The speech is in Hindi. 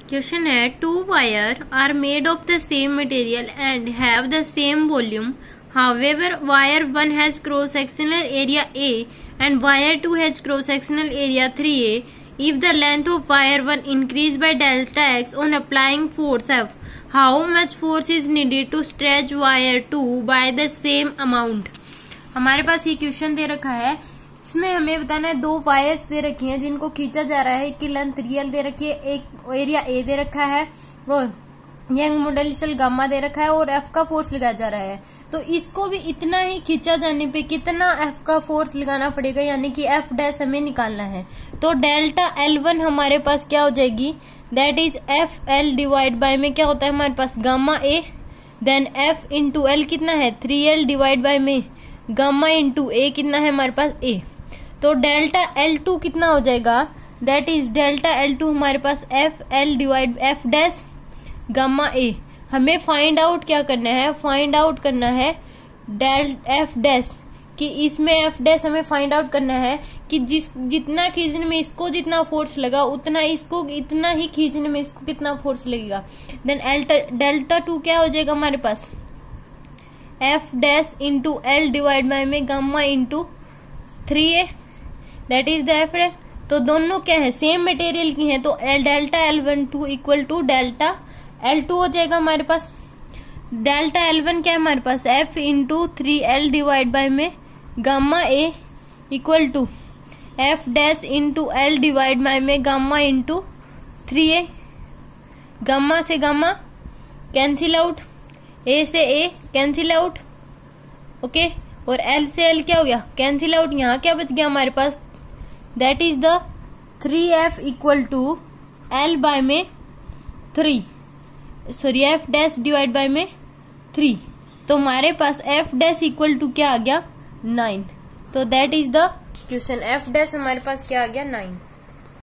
क्वेश्चन है two wire are made of the same material and have the same volume. However wire 1 has cross sectional area A and wire 2 has cross sectional area 3A. If the length of wire 1 increased by delta x on applying force F, how much force is needed to stretch wire 2 by the same amount? हमारे पास ये क्वेश्चन दे रखा है. इसमें हमें बताना है दो वायर्स दे रखी हैं जिनको खींचा जा रहा है. एक की लेंथ रियल दे रखी है, एक एरिया ए दे रखा है और यंग मॉडुलस गामा दे रखा है और एफ का फोर्स लगाया जा रहा है. तो इसको भी इतना ही खींचा जाने पे कितना एफ का फोर्स लगाना पड़ेगा, यानी कि एफ डैश हमें निकालना है. तो डेल्टा L1 हमारे पास क्या हो जाएगी, that is F L divide by में क्या होता है हमारे पास gamma A, then F into L कितना है 3L डिवाइड बाय में गामा इंटू ए कितना है हमारे पास ए. तो डेल्टा L2 कितना हो जाएगा, दैट इज डेल्टा L2 हमारे पास F L divide F dash gamma A. हमें फाइंड आउट क्या करना है, फाइंड आउट करना है डेल एफ डैश कि इसमें एफ डैश हमें फाइंड आउट करना है कि जितना खींचने में इसको जितना फोर्स लगा उतना इसको इतना ही खींचने में इसको कितना फोर्स लगेगा. देन डेल्टा 2 क्या हो जाएगा हमारे पास F dash into L divide by में gamma into 3A, that is the F. तो दोनों क्या है सेम मटेरियल की हैं, तो delta L12 equal to delta L2 हो जाएगा हमारे पास. डेल्टा L1 क्या है हमारे पास F into 3L divide by में gamma A equal to F dash into L divide by में गामा इंटू 3A. गामा से गामा कैंसिल आउट, A से A कैंसिल आउट, ओके, और L से L क्या हो गया कैंसिल आउट. यहाँ क्या बच गया हमारे पास, that is the 3F equal to L by में 3, sorry F dash divide by में 3. तो हमारे पास एफ डैश इक्वल टू क्या आ गया 9. तो that is the question, F dash हमारे पास क्या आ गया 9.